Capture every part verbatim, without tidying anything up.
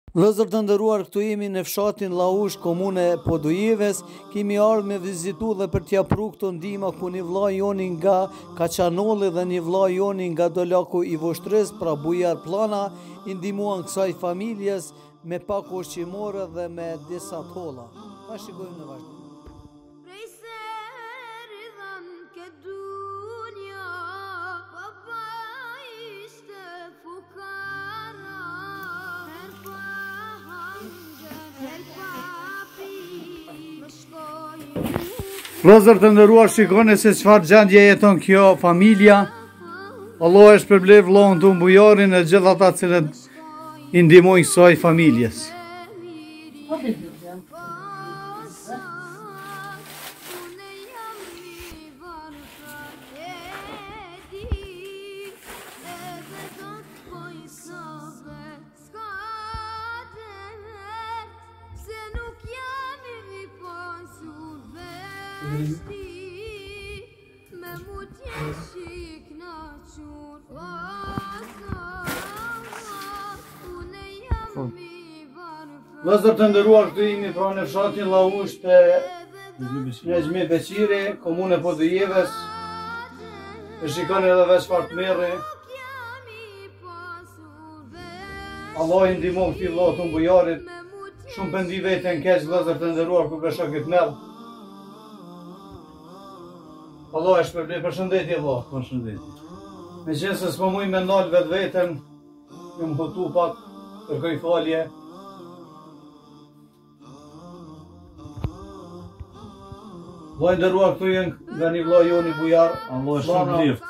Vëllezër të nderuar, këtu jemi në fshatin Llaush, komune Podujeves. Kemi ardhur me vizitu dhe për t'ia pru këto ndihma ku një vëlla joni nga Kaçanolli dhe një vëlla joni nga Dolaku i Voshtërës, pra Bujar Pllana, i ndihmuan kësaj familjes me pak ushqimore dhe me disa tolla. Pa shikojmë në vazhdim. Vëllezër të nderuar, shikoni se çfarë gjendje jeton kjo familja. Allah e shpërblet vllahun ton Bujarin e gjithë ata cilët i ndihmojnë kësaj familjes. Vëllezër të nderuar, këtu jemi pra në fshatin Llaush te Nexhmi Beqiri, komune Podujeves. E shikoni edhe veç çfarë merri. Allah i ndihmon këtij vllau ton Bujarit. Shumë pendi veten keq, vëllezër të nderuar, ku besho këtë merr. Allah e shpërblet. Përshëndetje vëlla. Përshëndetje. Meqense s'po muj me ndal vetë veten, jam hutu pak, kërkoj falje. Vllai i nderuar, këtu janë nga një vllai joni Bujar. Allah e shpërblet.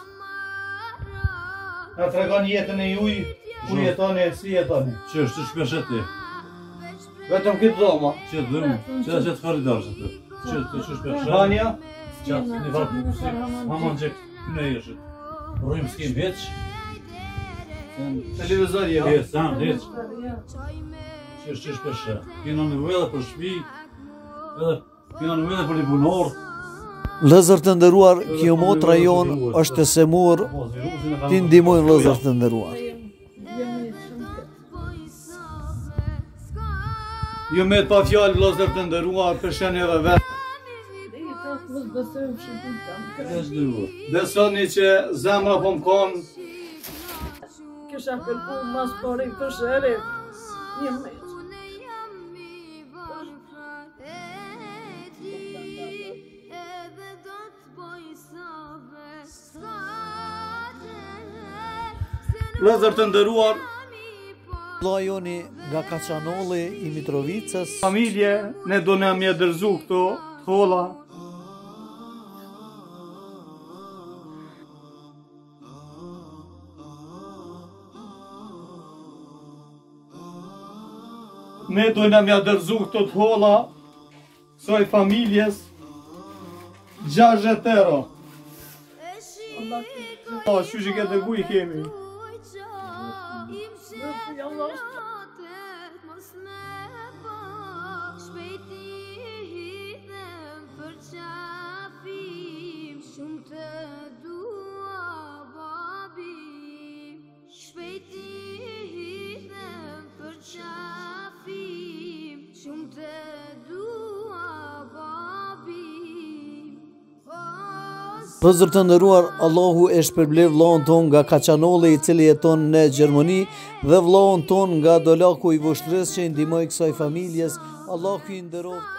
Na tregon jetën e juaj, ku jetoni, si jetoni. Që është të shpesh ti? Vetëm këtë dhoma. Që dhëm, që që të faridorës atë. Që të shpesh. Banja? Që në vartë. Mama çek, ne jesh. Rrim skin veç. Televizor jo. Je, sam veç. Që është shpesh. Kena nevojë për shtëpi. Edhe kena nevojë për punor. Vëllezër të nderuar, kjo motra jon është e semur. Ti ndihmojnë vëllezër të nderuar. Jo me pa fjalë vëllezër të nderuar, përshëni edhe vetë. Besoni që zemra po më konë. Kisha kërku mas pari këtë shëri, një meq. Vëllezër të nderuar, vllai joni nga Kaçanolli i Mitrovicës. Familje, ne do na më dërzu këto tholla. Ne dojna mja dërzu këto të holla kësaj familjes gjashtëdhjetë euro. Po, shu që këtë guj kemi. Vëllezër të nderuar, Allahu e shpërblet vllahun ton nga Kaçanolli i cili jeton në Gjermani dhe vllahun ton nga Dolaku i Voshtërës që i ndihmoi kësaj familjes. Allahu i nderoft.